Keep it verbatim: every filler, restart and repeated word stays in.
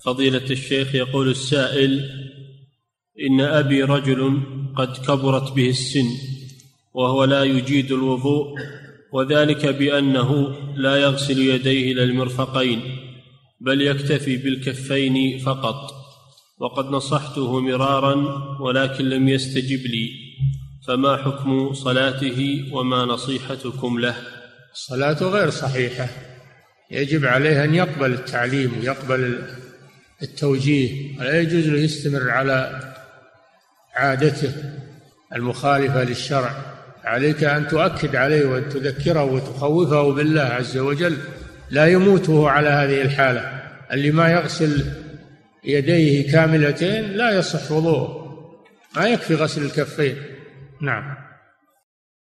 فضيلة الشيخ، يقول السائل: إن أبي رجل قد كبرت به السن وهو لا يجيد الوضوء، وذلك بأنه لا يغسل يديه إلى المرفقين بل يكتفي بالكفين فقط، وقد نصحته مرارا ولكن لم يستجب لي، فما حكم صلاته وما نصيحتكم له؟ صلاته غير صحيحة، يجب عليه أن يقبل التعليم ويقبل التوجيه، ولا يجوز له يستمر على عادته المخالفة للشرع. عليك أن تؤكد عليه وأن تذكره وتخوفه بالله عز وجل، لا يموت وهو على هذه الحالة. اللي ما يغسل يديه كاملتين لا يصح وضوءه، ما يكفي غسل الكفين. نعم.